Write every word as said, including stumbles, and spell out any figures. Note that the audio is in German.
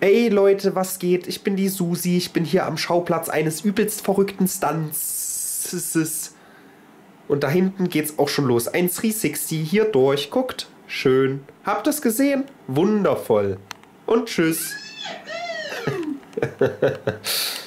Hey Leute, was geht? Ich bin die Susi. Ich bin hier am Schauplatz eines übelst verrückten Stunts. Und da hinten geht's auch schon los. Ein dreihundertsechzig hier durch. Guckt. Schön. Habt ihr's gesehen? Wundervoll. Und tschüss.